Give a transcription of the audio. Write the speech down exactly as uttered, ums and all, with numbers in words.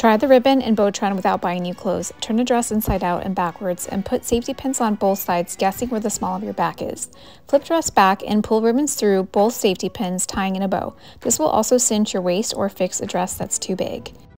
Try the ribbon and bow trend without buying new clothes. Turn the dress inside out and backwards and put safety pins on both sides, guessing where the small of your back is. Flip dress back and pull ribbons through both safety pins, tying in a bow. This will also cinch your waist or fix a dress that's too big.